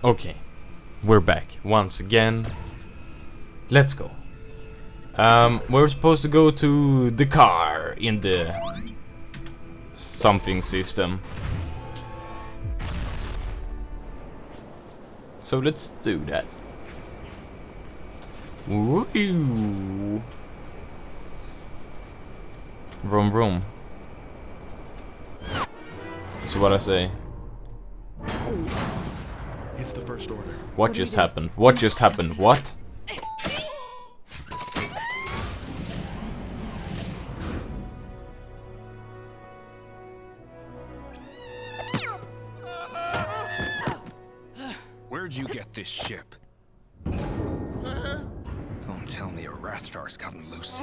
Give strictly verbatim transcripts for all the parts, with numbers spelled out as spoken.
Okay, we're back once again. Let's go. Um, we're supposed to go to the car in the something system. So let's do that. Woo! Vroom vroom. That's what I say. It's the first order. What just happened? What just happened? What? Where'd you get this ship? Don't tell me a Rathtar's gotten loose.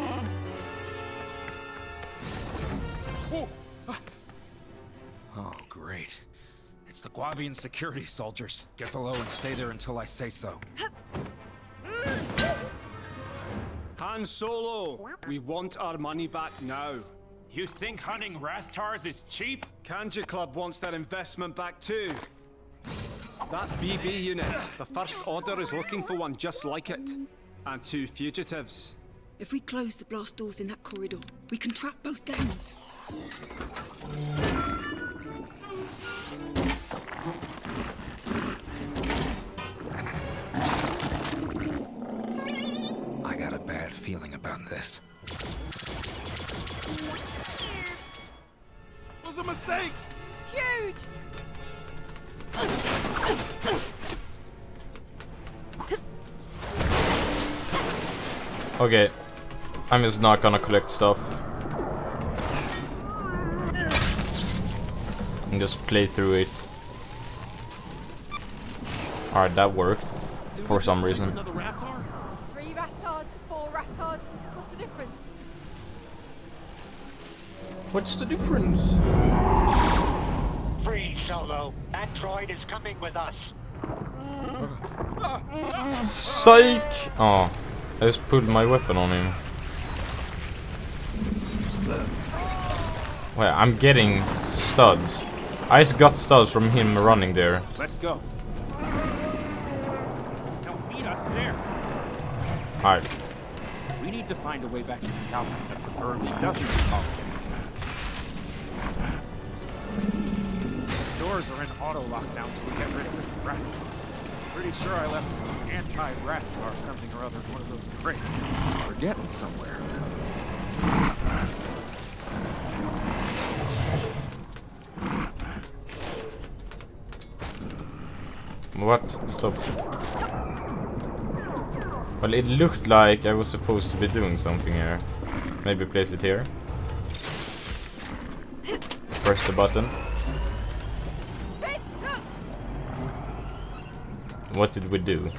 Oh, great. It's the Guavian security soldiers. Get below and stay there until I say so. Han Solo, we want our money back now. You think hunting Rathtars is cheap? Kanji Club wants their investment back too. That B B unit, the First Order is looking for one just like it. And two fugitives. If we close the blast doors in that corridor, we can trap both gangs. I got a bad feeling about this. It was a mistake! Huge! Okay, I'm just not gonna collect stuff. And just play through it. Alright, that worked. For some reason. Another Raptor? Three Rathtars, four Rathtars. What's the difference? What's the difference? Free Solo. That droid is coming with us. Psych! Oh, I just pulled my weapon on him. Well, I'm getting studs. I just got studs from him running there. Let's go. Don't meet us there. Alright. We need to find a way back to the Falcon that preferably doesn't involve them. Doors are in auto lockdown till we get rid of this rat. Pretty sure I left anti-Rathtar something or other in one of those crates. We're getting somewhere. What? Stop. Well, it looked like I was supposed to be doing something here. Maybe place it here. Press the button. What did we do?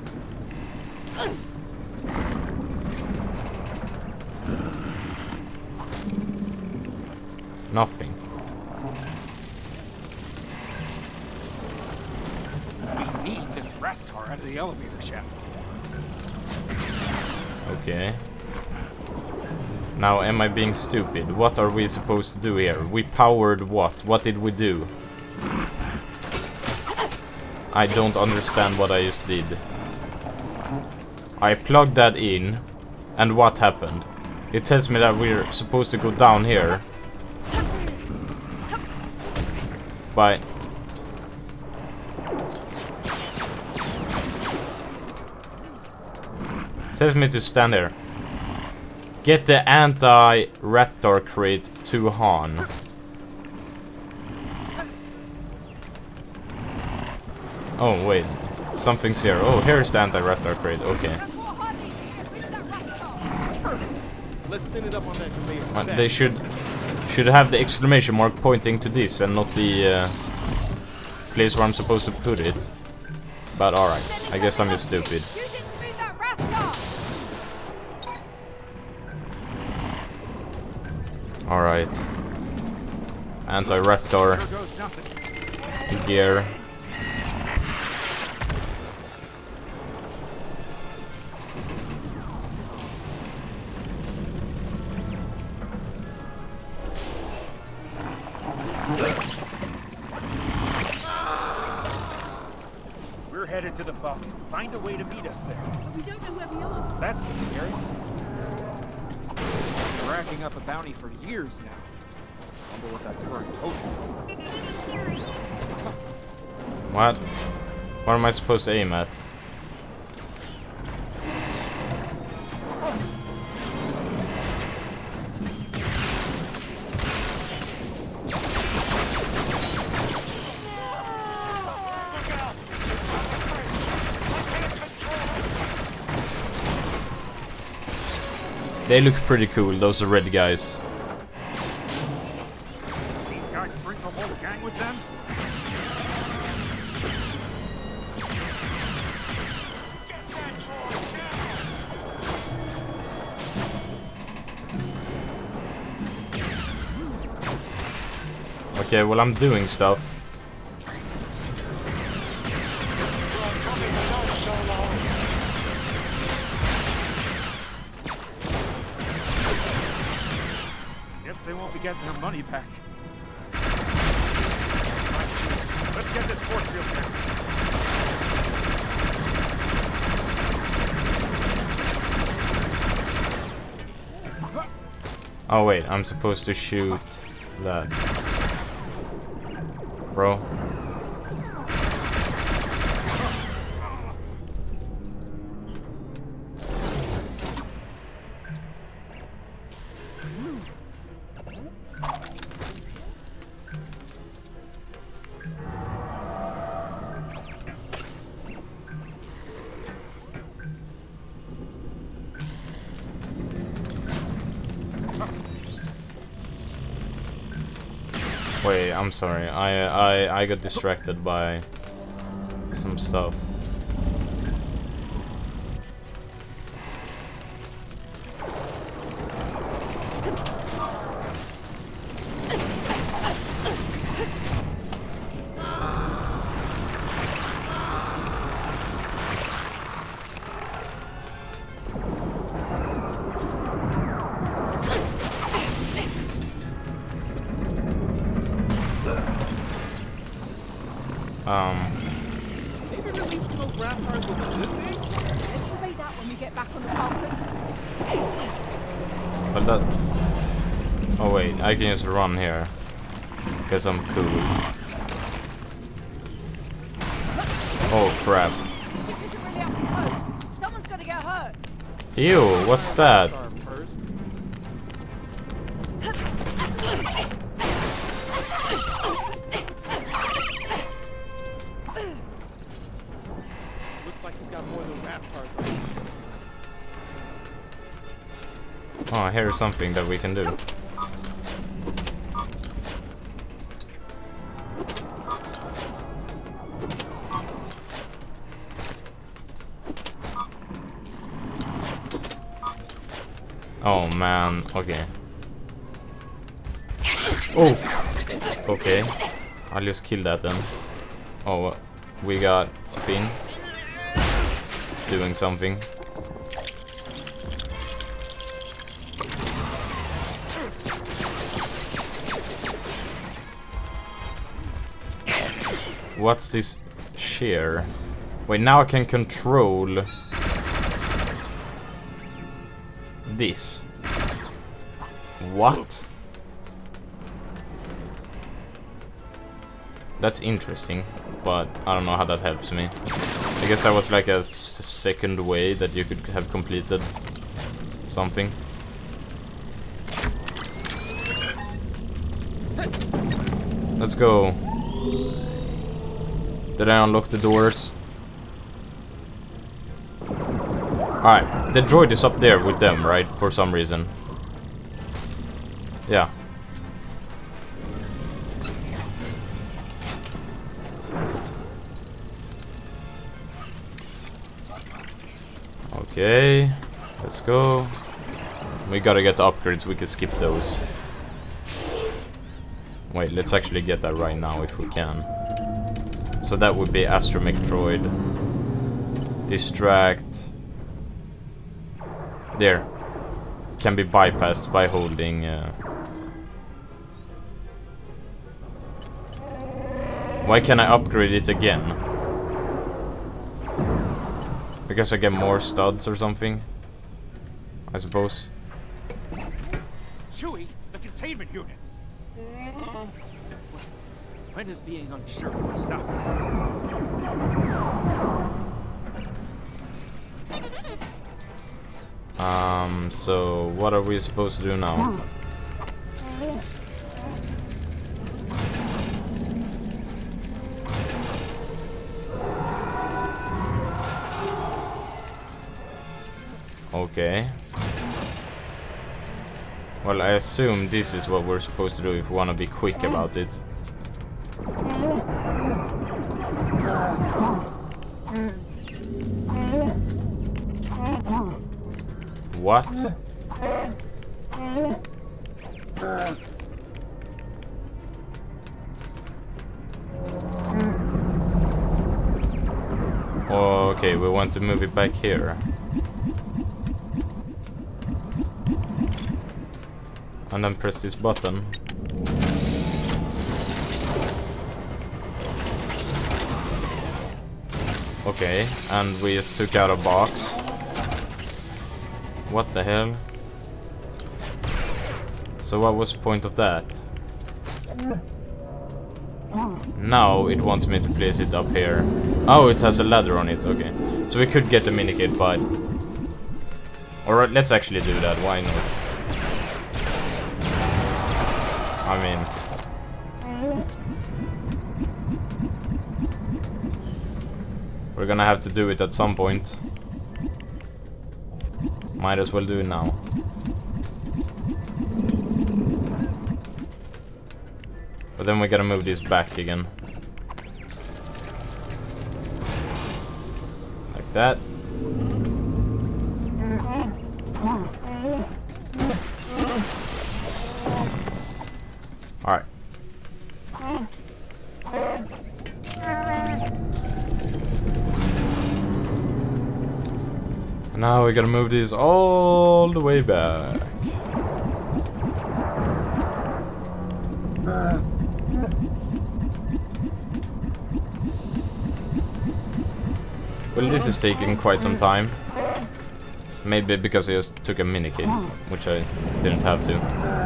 Nothing. We need this Rathtar out of the elevator shaft. Okay. Now, am I being stupid? What are we supposed to do here? We powered what? What did we do? I don't understand what I just did. I plugged that in, and what happened? It tells me that we're supposed to go down here. But it tells me to stand there. Get the anti-Rathtar crate to Han. Oh wait, something's here. Oh, here's the anti-Rathtar crate. Okay. Let's send it up on that conveyor. Uh, they should should have the exclamation mark pointing to this and not the uh, place where I'm supposed to put it. But alright, I guess I'm just stupid. Alright. Anti-Rathtar gear. headed to the Falcon. Find a way to meet us there. But we don't know where we are. That's scary. We're racking up a bounty for years now. Wonder what that current total is. What? What am I supposed to aim at? They look pretty cool, those are red guys. These guys bring the whole gang with them? Okay, well I'm doing stuff. Guess they won't be getting their money back. Let's get this force field down. Oh wait, I'm supposed to shoot that. Bro. Wait, I'm sorry. I I I got distracted by some stuff. Um. Maybe releasing those raptors was a good thing? Let's survey that when we get back on the Falcon. But that. Oh wait, I can just run here because I'm cool. Oh crap! This isn't really up to code. Someone's gonna get hurt. Ew! What's that? First. Looks like it's got more than raptors on it. Oh, here's something that we can do. Oh man, okay. Oh! Okay. I'll just kill that then. Oh, we got Finn doing something. What's this shear? Wait, now I can control this. What? That's interesting, but I don't know how that helps me. I guess that was like a s second way that you could have completed something. Let's go. Did I unlock the doors? Alright, the droid is up there with them, right? For some reason. Yeah. Okay, let's go. We gotta get the upgrades, we can skip those. Wait, let's actually get that right now if we can. So that would be astromech droid. Distract. There. Can be bypassed by holding. Uh... Why can I upgrade it again? Because I get more studs or something, I suppose. Chewie, the containment units. When is being unsure going to stop us? Um, so what are we supposed to do now? Okay. Well, I assume this is what we're supposed to do if we want to be quick about it. What? Okay, we want to move it back here. And then press this button. Okay, and we just took out a box. What the hell? So what was the point of that? Now it wants me to place it up here. Oh, it has a ladder on it, okay. So we could get the minikit, but... Alright, let's actually do that, why not? I mean... We're gonna have to do it at some point. Might as well do it now. But then we gotta move this back again. Like that. Alright. Now we gotta move this all the way back. Well, this is taking quite some time. Maybe because I just took a minikit, which I didn't have to.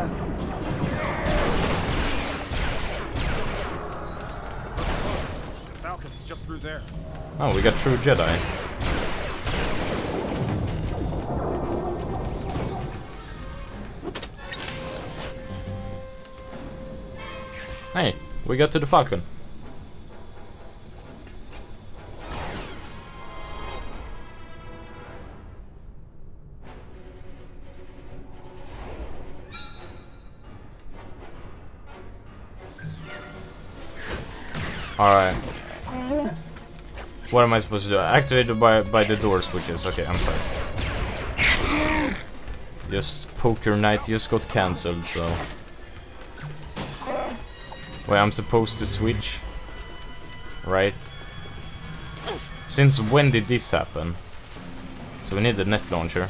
Falcon's just through there. Oh, we got true Jedi. Hey, we got to the Falcon. Alright. What am I supposed to do? Activated by by the door switches. Okay, I'm sorry. Just poker night just got cancelled, so... Wait, I'm supposed to switch? Right? Since when did this happen? So we need the net launcher.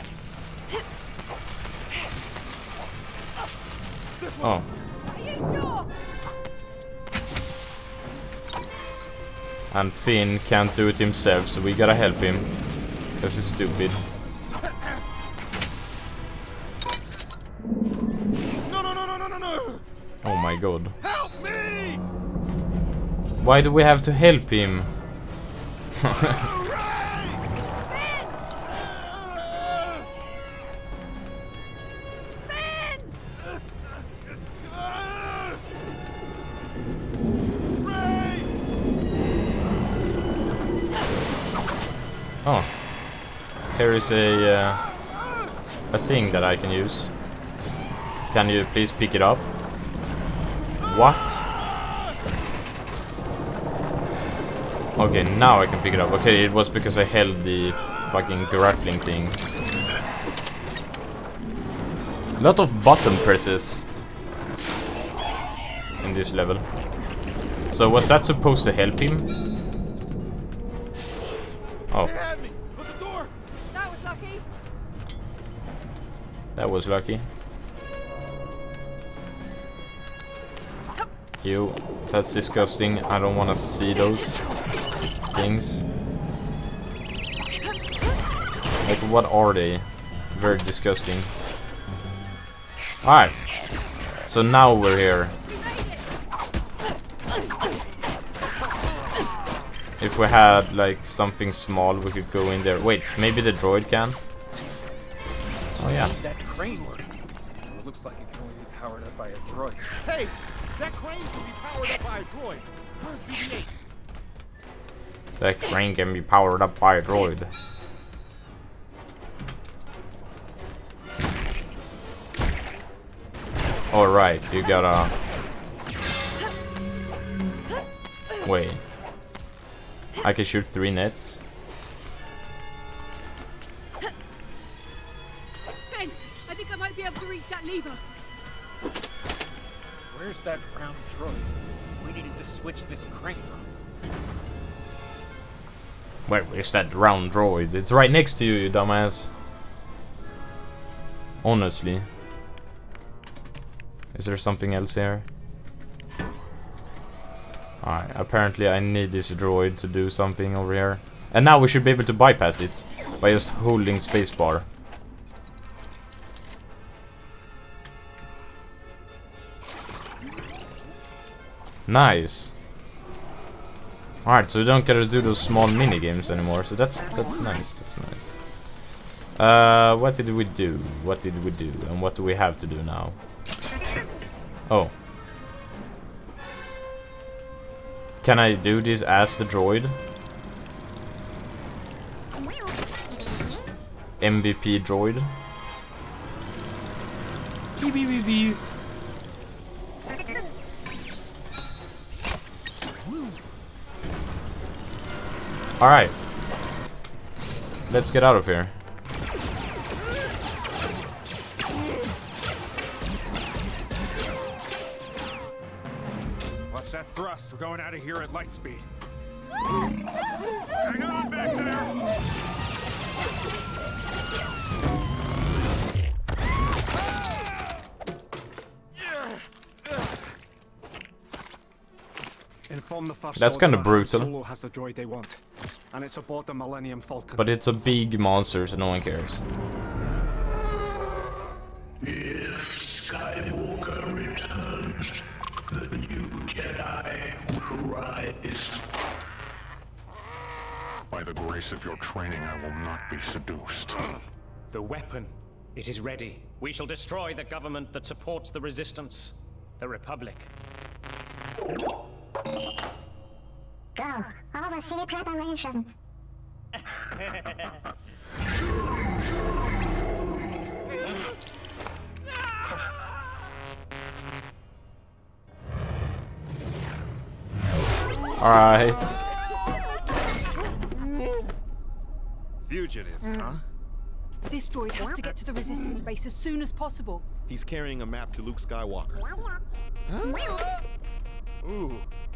Oh. Are you sure? And Finn can't do it himself, so we gotta help him. Because he's stupid. No, no, no, no, no, no, no! Oh my god. Help me! Why do we have to help him? Oh, here is a uh, a thing that I can use. Can you please pick it up? What? Okay, now I can pick it up. Okay, it was because I held the fucking grappling thing. A lot of button presses in this level. So was that supposed to help him? Oh. That was lucky. That was lucky. Ew, that's disgusting. I don't want to see those things. Like, what are they? Very disgusting. Alright. So now we're here. If we had, like, something small, we could go in there. Wait, maybe the droid can? Oh, yeah. That crane work. It looks like it can only be powered up by a droid. Hey, that crane can be powered up by a droid. Where's B B eight? That crane can be powered up by a droid. Alright, you gotta... Wait. I can shoot three nets. Ben, I think I might be able to reach that lever. Where's that round droid? We needed to switch this crane on. Where is that round droid? It's right next to you, you dumbass. Honestly. Is there something else here? Alright, apparently I need this droid to do something over here. And now we should be able to bypass it by just holding spacebar. Nice. Alright, so we don't gotta do those small mini games anymore. So that's that's nice. That's nice. Uh, what did we do? What did we do? And what do we have to do now? Oh. Can I do this as the droid? M V P droid. Alright. Let's get out of here. Watch that thrust. We're going out of here at light speed. Hang on back there. Inform the First That's kinda Order brutal. Solo has the droid they want, and it's aboard the Millennium Falcon. But it's a big monster, so no one cares. If Skywalker returns, the new Jedi will rise. By the grace of your training, I will not be seduced. The weapon. It is ready. We shall destroy the government that supports the resistance. The Republic. Go. Oversee preparation. Alright. Fugitives, huh? This droid has to get to the resistance base as soon as possible. He's carrying a map to Luke Skywalker. Ooh.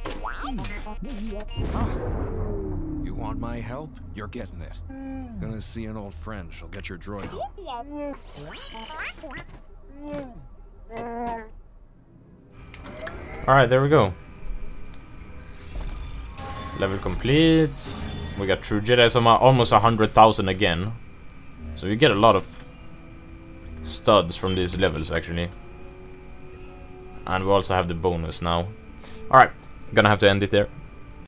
You want my help? You're getting it. Gonna see an old friend. She'll get your droid home. Alright, there we go. Level complete. We got True Jedi, so almost a hundred thousand again. So you get a lot of studs from these levels, actually. And we also have the bonus now. Alright, gonna have to end it there.